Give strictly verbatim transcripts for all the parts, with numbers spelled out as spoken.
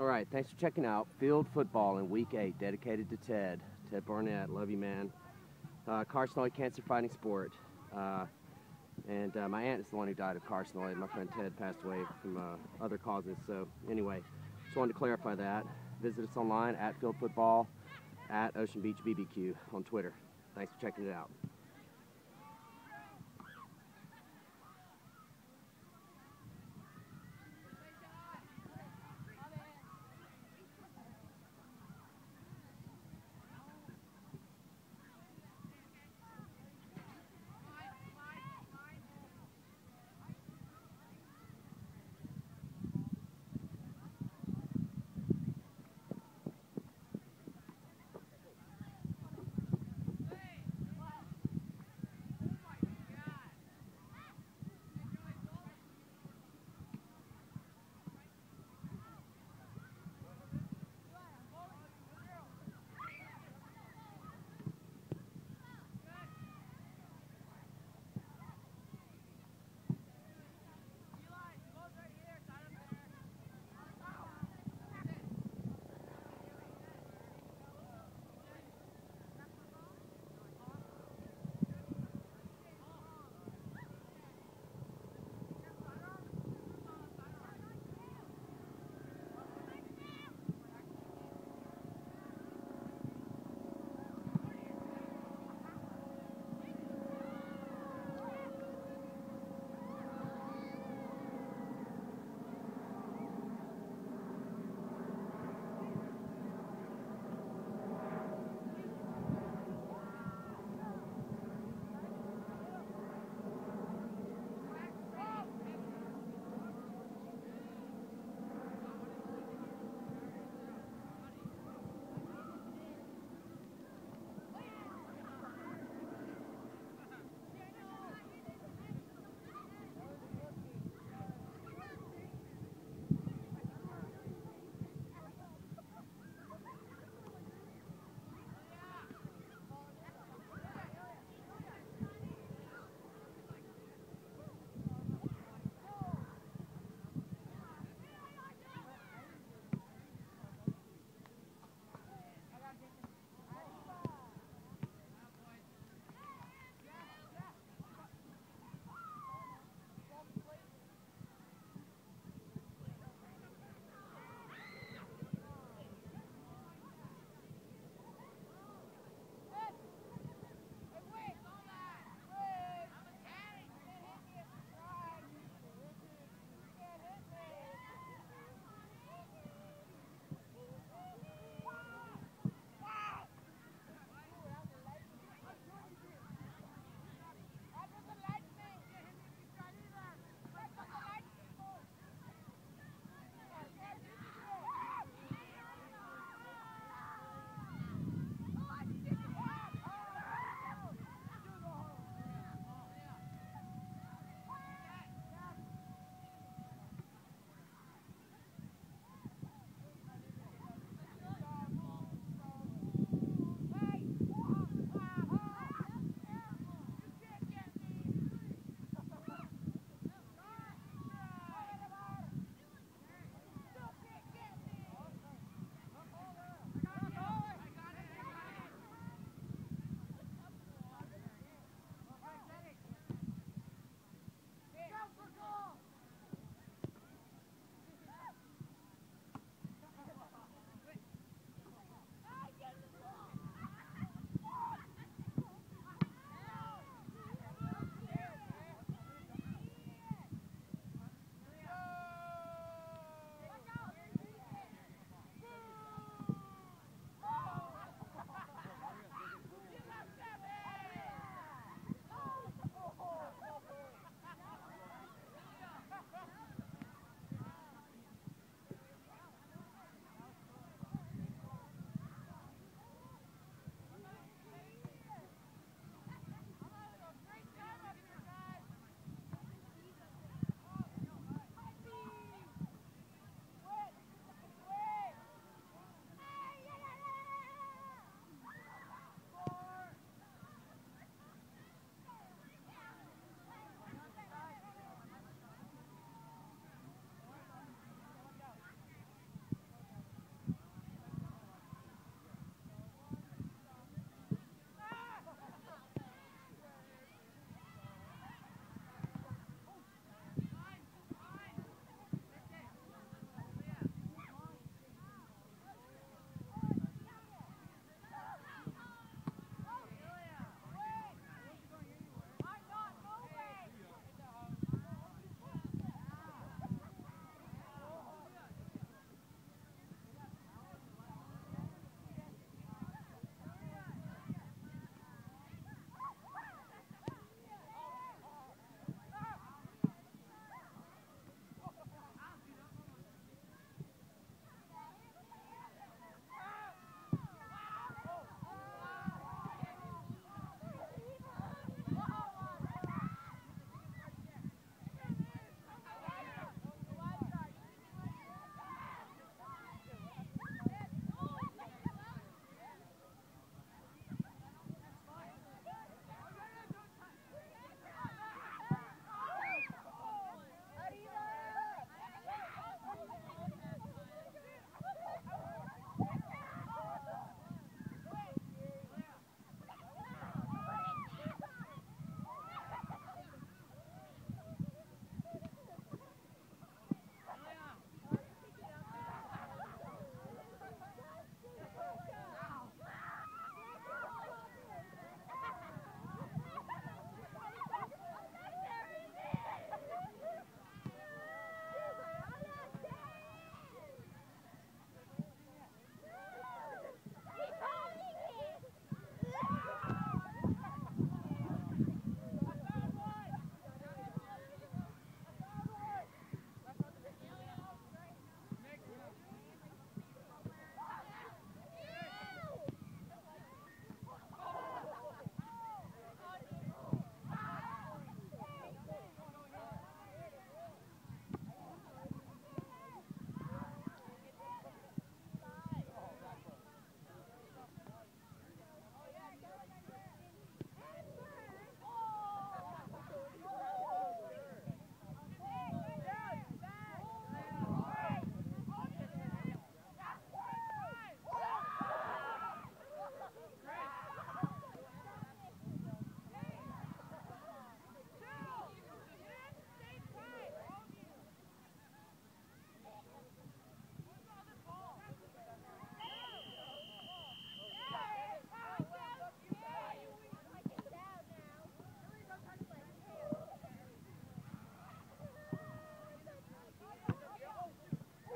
All right, thanks for checking out Field Football in Week eight, dedicated to Ted. Ted Barnett, love you, man. Uh, carcinoid cancer fighting sport. Uh, and uh, my aunt is the one who died of carcinoid. My friend Ted passed away from uh, other causes. So anyway, just wanted to clarify that. Visit us online at Field Football, at Ocean Beach B B Q on Twitter. Thanks for checking it out.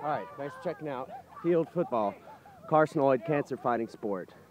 All right, thanks for checking out field football, carcinoid cancer fighting sport.